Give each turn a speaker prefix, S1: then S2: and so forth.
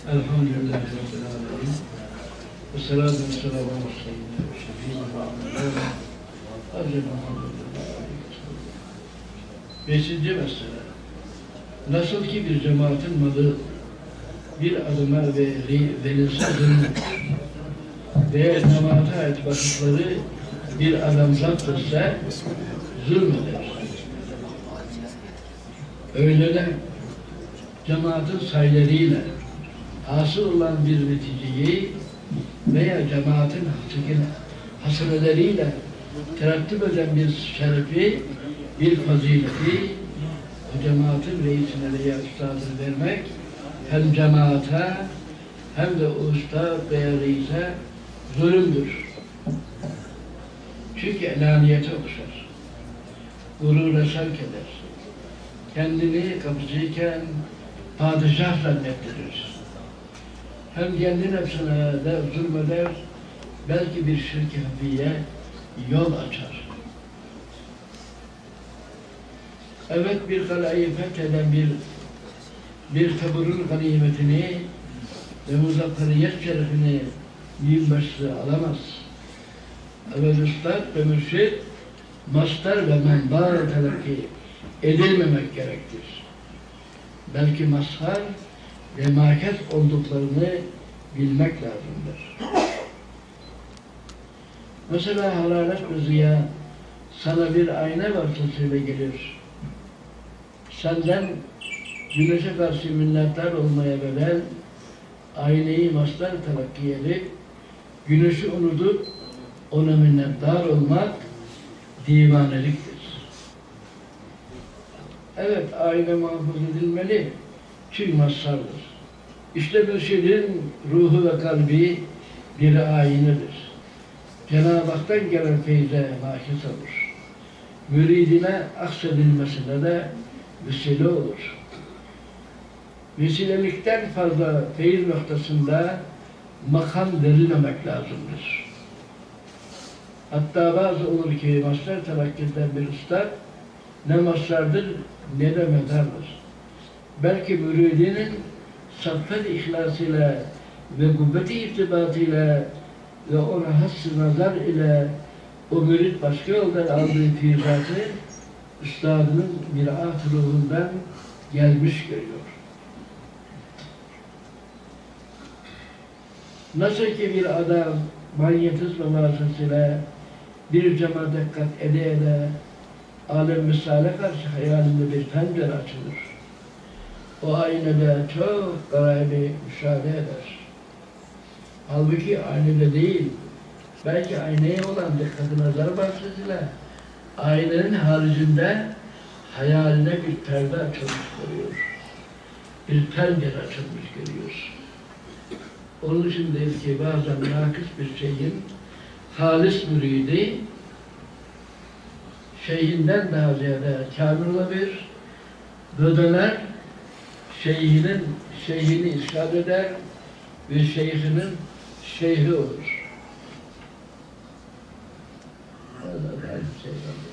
S1: Elhamdülillahi Rabbil Alemin. Ve salatu ve selamu ala seyyidina ve şefîina Muhammedin Hazreti Muhammedin Beşinci mesele. Nasıl ki bir cemaatin malı bir adıma verilse ve cemaate ait vakıfları bir adam zapt etse zulmeder. Öyle de cemaatin sayılarıyla hasıl olan bir neticeyi veya cemaatin haseneleriyle terattüp eden bir şerefi, bir fazileti o cemaatin reisine veya üstadına vermek hem cemaate hem de o üstad veya reise zulümdür. Çünkü enaniyete okşar. Gurura sevk eder. Kendini kapıcıyken padişah zannettirir. Hem kendi nefsine de zulmeder, belki bir şirk-i hafiye yol açar. Evet, bir kalayı fetheden bir taburun ganimetini ve muzafferiyet şerefini binbaşısı alamaz. Evet, üstad ve mürşid mastar ve menba telakki edilmemek gerektir. Belki mazhar ve maket olduklarını bilmek lazımdır. Mesela hararet ve ziya sana bir ayna vasıtasıyla gelir. Senden güneşe karşı minnettar olmaya bedel aynayı mastar telakki edip güneşi unutup ona minnettar olmak divaneliktir. Evet, ayna muhafaza edilmeli, çünkü mazhardır. İşte mürşidin ruhu ve kalbi bir aynadır. Cenab-ı Hak'tan gelen feyze mahis olur. Müridine aksedilmesine de vesile olur. Vesilelikten fazla feyiz noktasında makam verilmemek lazımdır. Hatta bazı olur ki mazhar telakkiden bir üstad ne mazhardır ne de medardır. Belki müridinin saffet ihlasıyla ve kuvvet-i irtibatıyla ve ona hass-ı nazar ile o mürid başka yoldan aldığı fiiratı üstadının miraat ruhundan gelmiş görüyor. Nasıl ki bir adam manyetizma vasıtasıyla bir cemaate dikkat ede alem misale karşı hayalinde bir pencere açılır. O aynada çok gaybi müşahede eder. Halbuki aynada değil, belki aynaya olan dikkat-i nazar vasıtasıyla aynanın haricinde hayaline bir perde açılmış görüyor. Bir pencere açılmış görüyor. Onun için der ki bazen nakıs bir şeyin halis müridi şeyhinden daha ziyade kâmil olabilir, döner, şeyhini irşad eder ve şeyhinin şeyhi olur. Allah razı olsun.